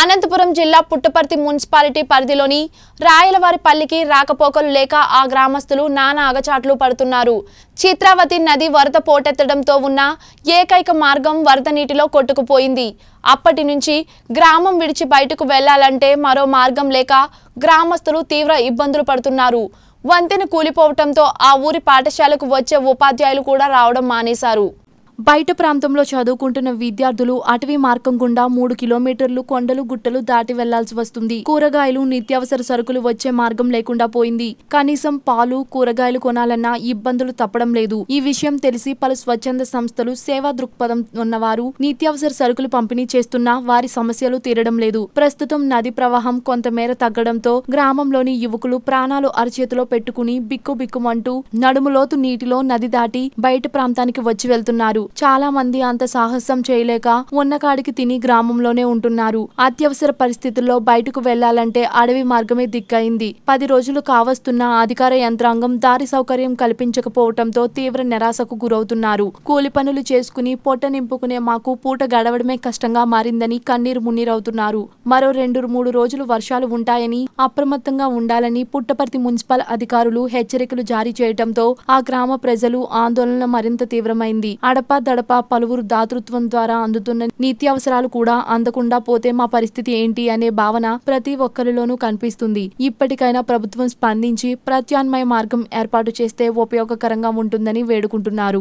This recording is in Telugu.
అనంతపురం జిల్లా పుట్టపర్తి మున్సిపాలిటీ పరిధిలోని రాయలవారిపల్లికి రాకపోకలు లేక ఆ గ్రామస్తులు నానా అగచాట్లు పడుతున్నారు. చిత్రావతి నది వరద పోటెత్తడంతో ఉన్న ఏకైక మార్గం వరద నీటిలో కొట్టుకుపోయింది. అప్పటి నుంచి గ్రామం విడిచి బయటకు వెళ్లాలంటే మరో మార్గం లేక గ్రామస్తులు తీవ్ర ఇబ్బందులు పడుతున్నారు. వంతెన కూలిపోవడంతో ఆ ఊరి పాఠశాలకు వచ్చే ఉపాధ్యాయులు కూడా రావడం మానేశారు. బయట ప్రాంతంలో చదువుకుంటున్న విద్యార్థులు అటవీ మార్గం గుండా 3 కిలోమీటర్లు కొండలు గుట్టలు దాటి వెళ్లాల్సి వస్తుంది. కూరగాయలు నిత్యావసర సరుకులు వచ్చే మార్గం లేకుండా పోయింది. కనీసం పాలు కూరగాయలు కొనాలన్నా ఇబ్బందులు తప్పడం లేదు. ఈ విషయం తెలిసి పలు స్వచ్ఛంద సంస్థలు సేవా దృక్పథం ఉన్నవారు నిత్యావసర సరుకులు పంపిణీ చేస్తున్నా వారి సమస్యలు తీరడం లేదు. ప్రస్తుతం నది ప్రవాహం కొంతమేర తగ్గడంతో గ్రామంలోని యువకులు ప్రాణాలు అరచేతిలో పెట్టుకుని బిక్కుబిక్కుమంటూ నడుములోతు నీటిలో నది దాటి బయట ప్రాంతానికి వచ్చి వెళ్తున్నారు. చాలా మంది అంత సాహసం చేయలేక ఉన్నకాడికి తిని గ్రామంలోనే ఉంటున్నారు. అత్యవసర పరిస్థితుల్లో బయటకు వెళ్లాలంటే అడవి మార్గమే దిక్కయింది. 10 రోజులు కావస్తున్న అధికార యంత్రాంగం దారి సౌకర్యం కల్పించకపోవడంతో తీవ్ర నిరాశకు గురవుతున్నారు. కూలి పనులు చేసుకుని పొట్ట నింపుకునే మాకు పూట గడవడమే కష్టంగా మారిందని కన్నీరు మున్నీరవుతున్నారు. మరో 2-3 రోజులు వర్షాలు ఉంటాయని అప్రమత్తంగా ఉండాలని పుట్టపర్తి మున్సిపల్ అధికారులు హెచ్చరికలు జారీ చేయడంతో ఆ గ్రామ ప్రజలు ఆందోళన మరింత తీవ్రమైంది. దడప పలువురు దాతృత్వం ద్వారా అందుతున్న నిత్యావసరాలు కూడా అందకుండా పోతే మా పరిస్థితి ఏంటి అనే భావన ప్రతి ఒక్కరిలోనూ కనిపిస్తుంది. ఇప్పటికైనా ప్రభుత్వం స్పందించి ప్రత్యామ్నాయ మార్గం ఏర్పాటు చేస్తే ఉపయోగకరంగా ఉంటుందని వేడుకుంటున్నారు.